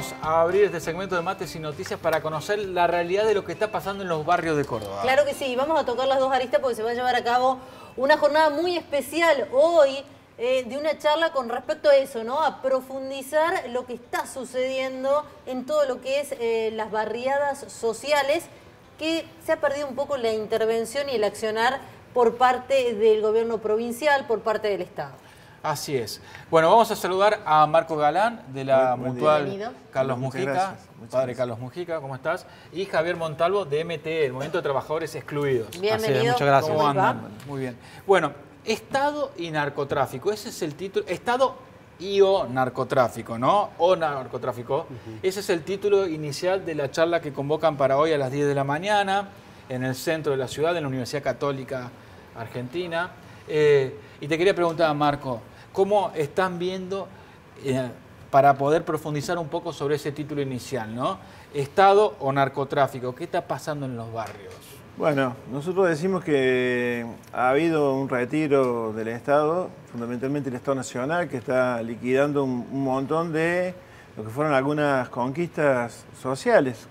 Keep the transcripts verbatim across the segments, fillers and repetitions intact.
vamos a abrir este segmento de Mates y Noticias para conocer la realidad de lo que está pasando en los barrios de Córdoba. Claro que sí, vamos a tocar las dos aristas porque se va a llevar a cabo una jornada muy especial hoy eh, de una charla con respecto a eso, ¿no? A profundizar lo que está sucediendo en todo lo que es eh, las barriadas sociales, que se ha perdido un poco la intervención y el accionar por parte del gobierno provincial, por parte del Estado. Así es. Bueno, vamos a saludar a Marco Galán, de la Buen Mutual Bienvenido. Carlos Muchas Mujica, gracias. Muchas padre gracias. Carlos Mujica, ¿cómo estás? Y Javier Montalvo, de M T E, el Movimiento de Trabajadores Excluidos. Bienvenido. Así es, muchas gracias. ¿Cómo ¿Cómo va? andan? Muy bien. Bueno, Estado y narcotráfico, ese es el título. Estado y o narcotráfico, ¿no? O narcotráfico. Uh-huh. Ese es el título inicial de la charla que convocan para hoy a las diez de la mañana en el centro de la ciudad, en la Universidad Católica Argentina. Eh, y te quería preguntar, Marco, ¿cómo están viendo, eh, para poder profundizar un poco sobre ese título inicial, ¿no? Estado o narcotráfico, ¿qué está pasando en los barrios? Bueno, nosotros decimos que ha habido un retiro del Estado, fundamentalmente el Estado Nacional, que está liquidando un, un montón de lo que fueron algunas conquistas sociales,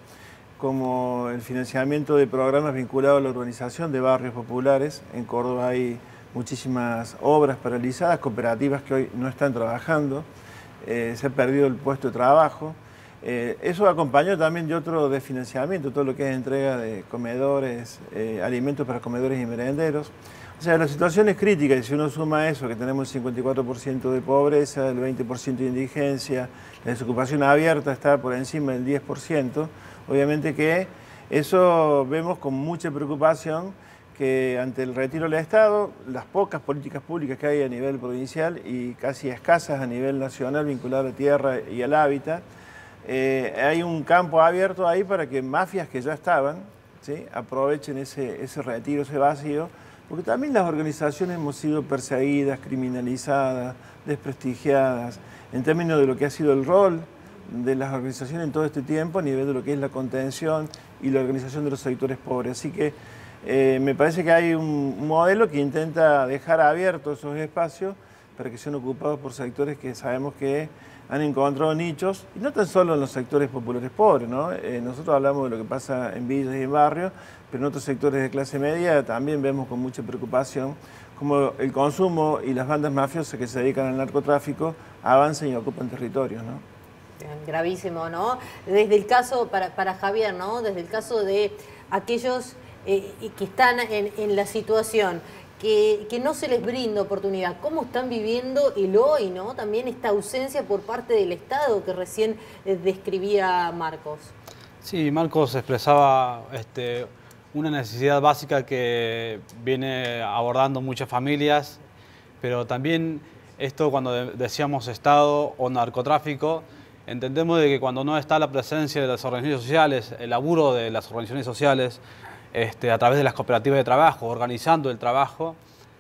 como el financiamiento de programas vinculados a la urbanización de barrios populares. En Córdoba hay muchísimas obras paralizadas, cooperativas que hoy no están trabajando, eh, se ha perdido el puesto de trabajo. Eh, eso acompañó también de otro desfinanciamiento, todo lo que es entrega de comedores, eh, alimentos para comedores y merenderos. O sea, la situación es crítica y si uno suma eso, que tenemos el cincuenta y cuatro por ciento de pobreza, el veinte por ciento de indigencia, la desocupación abierta está por encima del diez por ciento, obviamente que eso vemos con mucha preocupación que ante el retiro del Estado, las pocas políticas públicas que hay a nivel provincial y casi escasas a nivel nacional vinculadas a la tierra y al hábitat, eh, hay un campo abierto ahí para que mafias que ya estaban, ¿sí?, aprovechen ese, ese retiro, ese vacío, porque también las organizaciones hemos sido perseguidas, criminalizadas, desprestigiadas, en términos de lo que ha sido el rol de las organizaciones en todo este tiempo a nivel de lo que es la contención y la organización de los sectores pobres. Así que Eh, me parece que hay un modelo que intenta dejar abiertos esos espacios para que sean ocupados por sectores que sabemos que han encontrado nichos, y no tan solo en los sectores populares pobres, ¿no? Eh, nosotros hablamos de lo que pasa en villas y en barrios, pero en otros sectores de clase media también vemos con mucha preocupación cómo el consumo y las bandas mafiosas que se dedican al narcotráfico avanzan y ocupan territorios, ¿no? Gravísimo, ¿no? Desde el caso, para, para Javier, ¿no? Desde el caso de aquellos Eh, que están en, en la situación, que, que no se les brinda oportunidad, ¿cómo están viviendo el hoy, ¿no? También esta ausencia por parte del Estado que recién eh, describía Marcos. Sí, Marcos expresaba este, una necesidad básica que viene abordando muchas familias, pero también esto cuando de, decíamos Estado o narcotráfico, entendemos de que cuando no está la presencia de las organizaciones sociales, el laburo de las organizaciones sociales, Este, a través de las cooperativas de trabajo, organizando el trabajo,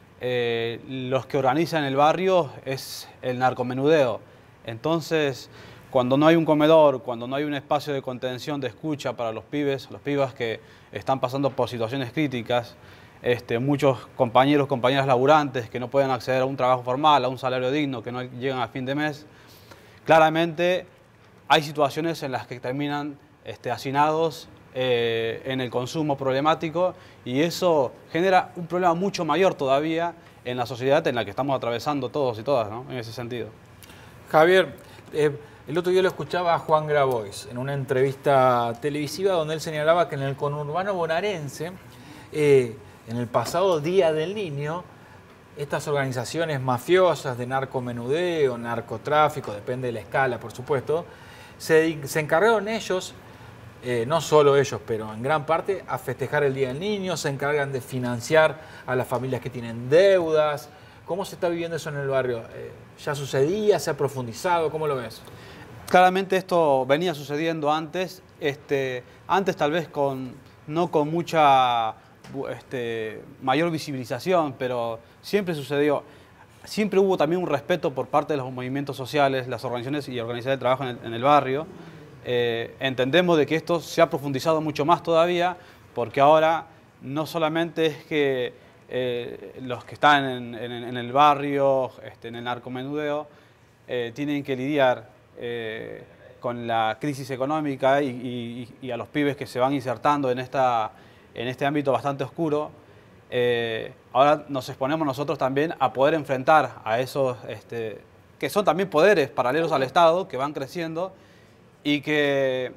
eh, los que organizan el barrio es el narcomenudeo. Entonces, cuando no hay un comedor, cuando no hay un espacio de contención, de escucha para los pibes, los pibas que están pasando por situaciones críticas, este, muchos compañeros, compañeras laburantes que no pueden acceder a un trabajo formal, a un salario digno, que no llegan a fin de mes, claramente hay situaciones en las que terminan este, hacinados Eh, en el consumo problemático, y eso genera un problema mucho mayor todavía en la sociedad en la que estamos atravesando todos y todas, ¿no? En ese sentido. Javier, eh, el otro día lo escuchaba a Juan Grabois en una entrevista televisiva donde él señalaba que en el conurbano bonaerense, eh, en el pasado Día del Niño, estas organizaciones mafiosas de narcomenudeo, narcotráfico, depende de la escala, por supuesto, se, se encargaron ellos, Eh, no solo ellos, pero en gran parte, a festejar el Día del Niño, se encargan de financiar a las familias que tienen deudas. ¿Cómo se está viviendo eso en el barrio? Eh, ¿Ya sucedía? ¿Se ha profundizado? ¿Cómo lo ves? Claramente esto venía sucediendo antes, este, antes tal vez con, no con mucha este, mayor visibilización, pero siempre sucedió. Siempre hubo también un respeto por parte de los movimientos sociales, las organizaciones y organizaciones de trabajo en el, en el barrio. Eh, entendemos de que esto se ha profundizado mucho más todavía, porque ahora no solamente es que eh, los que están en, en, en el barrio, este, en el narcomenudeo, eh, tienen que lidiar eh, con la crisis económica y, y, y a los pibes que se van insertando en, esta, en este ámbito bastante oscuro, eh, ahora nos exponemos nosotros también a poder enfrentar a esos, este, que son también poderes paralelos al Estado, que van creciendo y que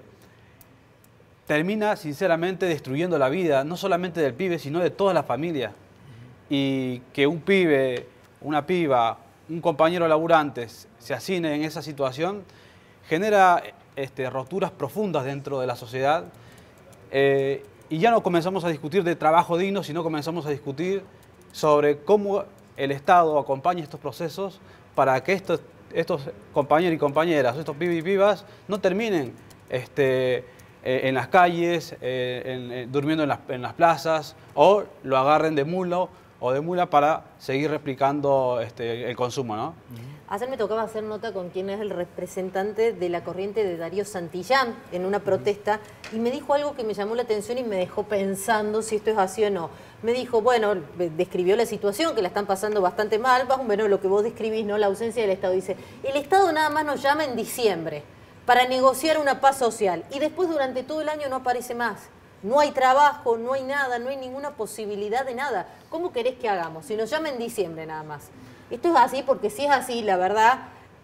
termina sinceramente destruyendo la vida, no solamente del pibe, sino de toda la familia. Y que un pibe, una piba, un compañero laburante se hacine en esa situación, genera este, roturas profundas dentro de la sociedad eh, y ya no comenzamos a discutir de trabajo digno, sino comenzamos a discutir sobre cómo el Estado acompaña estos procesos para que estos, estos compañeros y compañeras, estos pibes y pibas, no terminen este, eh, en las calles, eh, en, eh, durmiendo en las, en las plazas, o lo agarren de mulo o de mula para seguir replicando este, el consumo, ¿no? Ayer me tocaba hacer nota con quien es el representante de la corriente de Darío Santillán en una protesta y me dijo algo que me llamó la atención y me dejó pensando si esto es así o no. Me dijo, bueno, describió la situación, que la están pasando bastante mal, más o menos lo que vos describís, ¿no? La ausencia del Estado. Dice, el Estado nada más nos llama en diciembre para negociar una paz social y después durante todo el año no aparece más. No hay trabajo, no hay nada, no hay ninguna posibilidad de nada. ¿Cómo querés que hagamos? Si nos llama en diciembre nada más. Esto es así porque si es así, la verdad,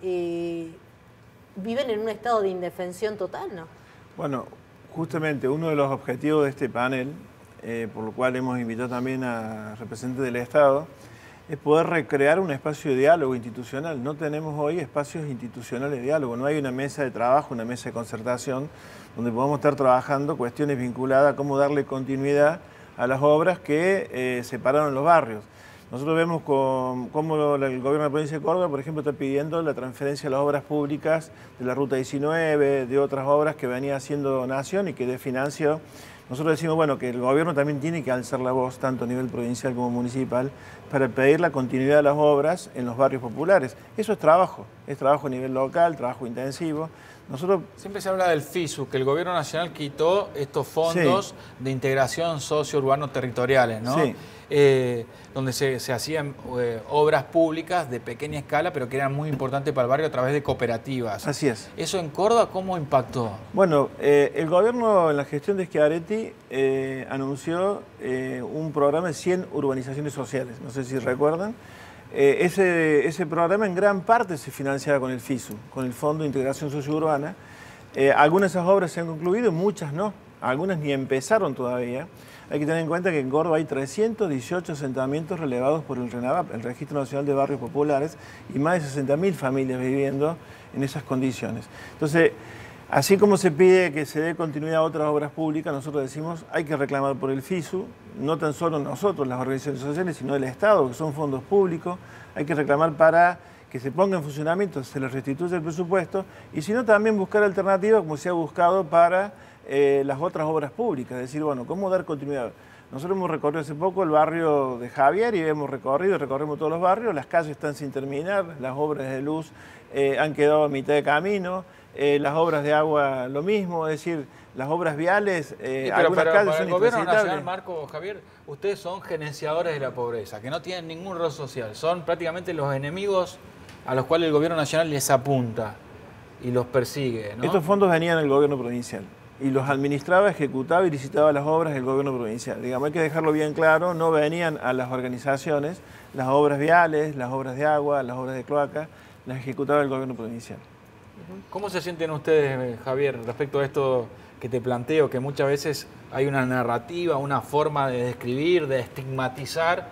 eh, viven en un estado de indefensión total, ¿no? Bueno, justamente uno de los objetivos de este panel, eh, por lo cual hemos invitado también a representantes del Estado, es poder recrear un espacio de diálogo institucional. No tenemos hoy espacios institucionales de diálogo, no hay una mesa de trabajo, una mesa de concertación, donde podamos estar trabajando cuestiones vinculadas a cómo darle continuidad a las obras que eh, separaron los barrios. Nosotros vemos con, cómo el gobierno de la provincia de Córdoba, por ejemplo, está pidiendo la transferencia de las obras públicas de la Ruta diecinueve, de otras obras que venía haciendo Nación y que desfinanció. Nosotros decimos, bueno, que el gobierno también tiene que alzar la voz, tanto a nivel provincial como municipal, para pedir la continuidad de las obras en los barrios populares. Eso es trabajo, es trabajo a nivel local, trabajo intensivo. Nosotros... Siempre se habla del FISU, que el gobierno nacional quitó estos fondos sí. de integración socio-urbano-territoriales, ¿no? Sí. Eh, donde se, se hacían eh, obras públicas de pequeña escala, pero que eran muy importantes para el barrio a través de cooperativas. Así es. ¿Eso en Córdoba cómo impactó? Bueno, eh, el gobierno en la gestión de Schiaretti eh, anunció eh, un programa de cien urbanizaciones sociales, no sé si recuerdan. Eh, ese, ese programa en gran parte se financiaba con el FISU, con el Fondo de Integración Sociourbana. Eh, algunas de esas obras se han concluido, muchas no, algunas ni empezaron todavía. Hay que tener en cuenta que en Córdoba hay trescientos dieciocho asentamientos relevados por el RENAVAP, el Registro Nacional de Barrios Populares, y más de sesenta mil familias viviendo en esas condiciones. Entonces, así como se pide que se dé continuidad a otras obras públicas, nosotros decimos hay que reclamar por el FISU, no tan solo nosotros, las organizaciones sociales, sino el Estado, que son fondos públicos. Hay que reclamar para que se ponga en funcionamiento, se les restituya el presupuesto, y si no, también buscar alternativas como se ha buscado para eh, las otras obras públicas. Es decir, bueno, ¿cómo dar continuidad? Nosotros hemos recorrido hace poco el barrio de Javier y hemos recorrido, recorremos todos los barrios, las calles están sin terminar, las obras de luz eh, han quedado a mitad de camino, eh, las obras de agua lo mismo, es decir, las obras viales, eh, sí, pero, algunas pero, calles para son el gobierno nacional, intransitables. Marco, Javier, ustedes son gerenciadores de la pobreza, que no tienen ningún rol social, son prácticamente los enemigos a los cuales el gobierno nacional les apunta y los persigue, ¿no? Estos fondos venían del gobierno provincial y los administraba, ejecutaba y licitaba las obras del gobierno provincial. Digamos, hay que dejarlo bien claro, no venían a las organizaciones, las obras viales, las obras de agua, las obras de cloaca, las ejecutaba el gobierno provincial. ¿Cómo se sienten ustedes, Javier, respecto a esto que te planteo, que muchas veces hay una narrativa, una forma de describir, de estigmatizar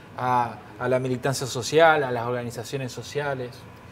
a, a la militancia social, a las organizaciones sociales?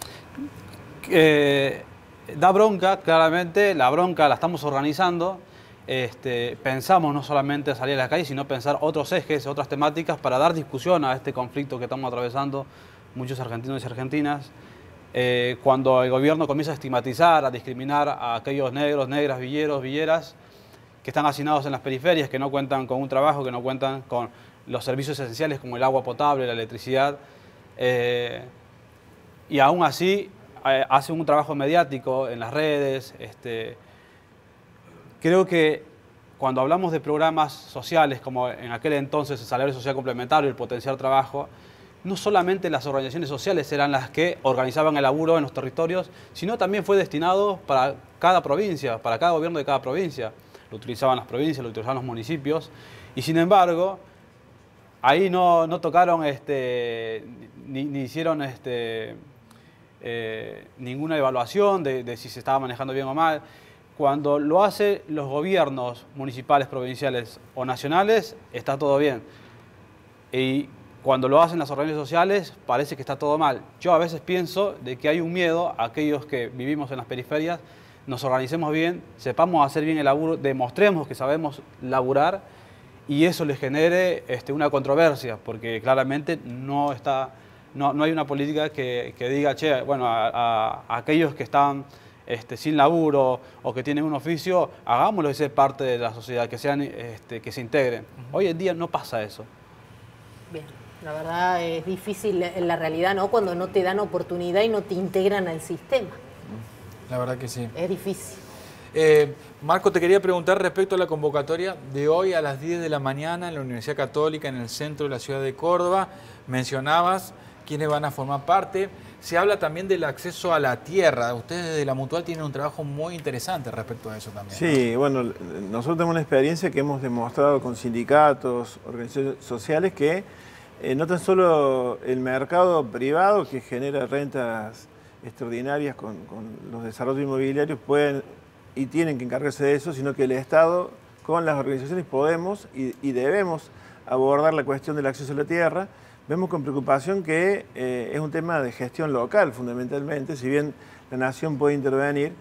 Eh, da bronca, claramente, la bronca la estamos organizando. Este, pensamos no solamente salir a la calle, sino pensar otros ejes, otras temáticas para dar discusión a este conflicto que estamos atravesando muchos argentinos y argentinas. Eh, cuando el gobierno comienza a estigmatizar, a discriminar a aquellos negros, negras, villeros, villeras que están hacinados en las periferias, que no cuentan con un trabajo, que no cuentan con los servicios esenciales como el agua potable, la electricidad, eh, y aún así eh, hacen un trabajo mediático en las redes. Este, creo que cuando hablamos de programas sociales, como en aquel entonces el salario social complementario, el potenciar trabajo, no solamente las organizaciones sociales eran las que organizaban el laburo en los territorios, sino también fue destinado para cada provincia, para cada gobierno de cada provincia. Lo utilizaban las provincias, lo utilizaban los municipios, y sin embargo, ahí no, no tocaron, este, ni, ni hicieron este, eh, ninguna evaluación de, de si se estaba manejando bien o mal. Cuando lo hacen los gobiernos municipales, provinciales o nacionales, está todo bien. Y cuando lo hacen las organizaciones sociales, parece que está todo mal. Yo a veces pienso de que hay un miedo a aquellos que vivimos en las periferias, nos organicemos bien, sepamos hacer bien el laburo, demostremos que sabemos laburar y eso les genere este, una controversia, porque claramente no, está, no, no hay una política que, que diga, che, bueno, a, a, a aquellos que están este, sin laburo o que tienen un oficio, hagámoslo y ser parte de la sociedad, que, sean, este, que se integren. Hoy en día no pasa eso. Bien, la verdad es difícil en la realidad, ¿no? Cuando no te dan oportunidad y no te integran al sistema. La verdad que sí. Es difícil. Eh, Marco, te quería preguntar respecto a la convocatoria de hoy a las diez de la mañana en la Universidad Católica, en el centro de la ciudad de Córdoba. Mencionabas quiénes van a formar parte. Se habla también del acceso a la tierra. Ustedes desde la Mutual tienen un trabajo muy interesante respecto a eso también. Sí, ¿no? Bueno, nosotros tenemos una experiencia que hemos demostrado con sindicatos, organizaciones sociales, que eh, no tan solo el mercado privado que genera rentas extraordinarias con, con los desarrollos inmobiliarios pueden y tienen que encargarse de eso, sino que el Estado con las organizaciones podemos y, y debemos abordar la cuestión del acceso a la tierra. Vemos con preocupación que eh, es un tema de gestión local fundamentalmente, si bien la Nación puede intervenir,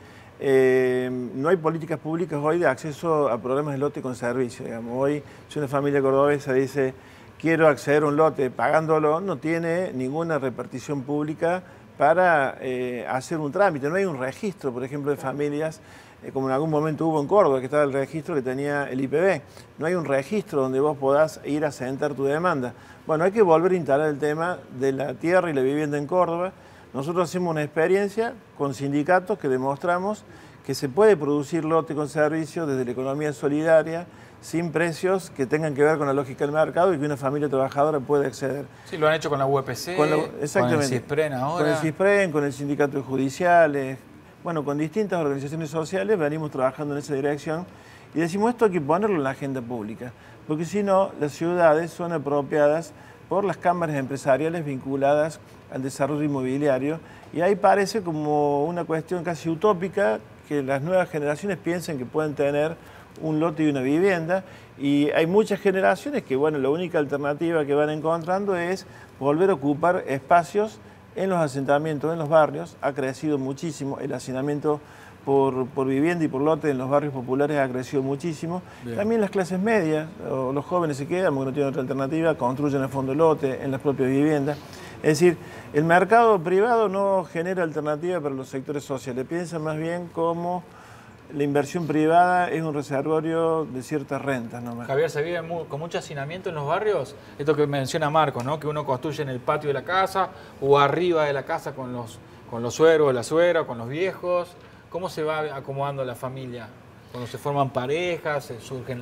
eh, no hay políticas públicas hoy de acceso a programas de lote con servicio. Digamos. Hoy si una familia cordobesa dice quiero acceder a un lote pagándolo, no tiene ninguna repartición pública para eh, hacer un trámite. No hay un registro, por ejemplo, de familias, eh, como en algún momento hubo en Córdoba, que estaba el registro que tenía el I P B. No hay un registro donde vos podás ir a sentar tu demanda. Bueno, hay que volver a instalar el tema de la tierra y la vivienda en Córdoba. Nosotros hacemos una experiencia con sindicatos que demostramos que se puede producir lote con servicio desde la economía solidaria, sin precios que tengan que ver con la lógica del mercado y que una familia trabajadora puede acceder. Sí, lo han hecho con la U E P C, con, la, exactamente, con el CISPREN ahora. Con el CISPREN, con el sindicato de judiciales, bueno, con distintas organizaciones sociales venimos trabajando en esa dirección y decimos esto hay que ponerlo en la agenda pública, porque si no, las ciudades son apropiadas por las cámaras empresariales vinculadas al desarrollo inmobiliario y ahí parece como una cuestión casi utópica que las nuevas generaciones piensen que pueden tener un lote y una vivienda y hay muchas generaciones que, bueno, la única alternativa que van encontrando es volver a ocupar espacios en los asentamientos, en los barrios. Ha crecido muchísimo el hacinamiento por, por vivienda y por lote en los barrios populares, ha crecido muchísimo. Bien. También las clases medias, o los jóvenes se quedan porque no tienen otra alternativa, construyen a fondo lote en las propias viviendas. Es decir, el mercado privado no genera alternativa para los sectores sociales, piensa más bien como la inversión privada es un reservorio de ciertas rentas nomás. Javier, ¿se vive muy, con mucho hacinamiento en los barrios? Esto que menciona Marco, ¿no? Que uno construye en el patio de la casa o arriba de la casa con los, con los suegros, la suegra, con los viejos. ¿Cómo se va acomodando la familia? Cuando se forman parejas, se surgen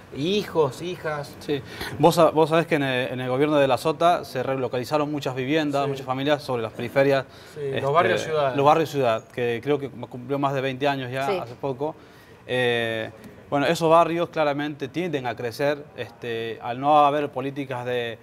hijos, hijas. Sí, vos, vos sabés que en el, en el gobierno de la Sota se relocalizaron muchas viviendas, sí. muchas familias sobre las periferias. Sí, este, los barrios ciudad. Los barrios ciudad, que creo que cumplió más de veinte años ya, sí. hace poco. Eh, bueno, esos barrios claramente tienden a crecer este, al no haber políticas de,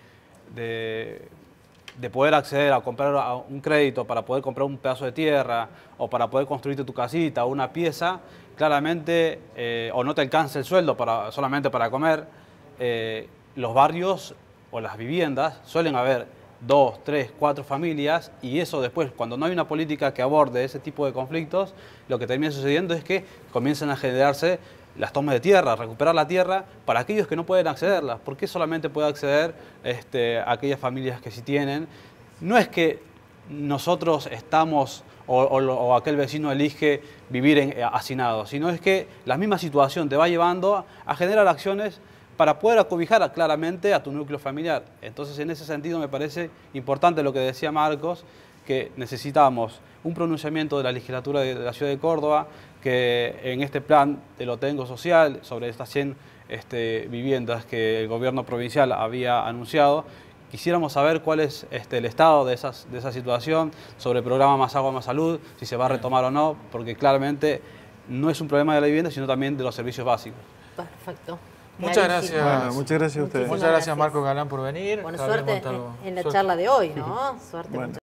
de, de poder acceder a comprar a un crédito para poder comprar un pedazo de tierra o para poder construirte tu casita o una pieza. Claramente, eh, o no te alcanza el sueldo para, solamente para comer, eh, los barrios o las viviendas suelen haber dos, tres, cuatro familias y eso después, cuando no hay una política que aborde ese tipo de conflictos, lo que termina sucediendo es que comienzan a generarse las tomas de tierra, recuperar la tierra para aquellos que no pueden accederlas. ¿Por qué solamente puede acceder este, a aquellas familias que sí tienen? No es que nosotros estamos... O, o, o aquel vecino elige vivir en, hacinado, sino es que la misma situación te va llevando a generar acciones para poder acobijar claramente a tu núcleo familiar. Entonces, en ese sentido me parece importante lo que decía Marcos, que necesitamos un pronunciamiento de la legislatura de la ciudad de Córdoba, que en este plan de lotengo social, sobre estas cien este, viviendas que el gobierno provincial había anunciado, quisiéramos saber cuál es este, el estado de, esas, de esa situación, sobre el programa Más Agua, Más Salud, si se va a retomar o no, porque claramente no es un problema de la vivienda, sino también de los servicios básicos. Perfecto. Muchas Clarísimo. gracias. Bueno, muchas gracias a ustedes. Muchas gracias, Marco Galán, por venir. Bueno, Javier suerte Montalvo. en la Suerte. charla de hoy, ¿no? Suerte. Bueno.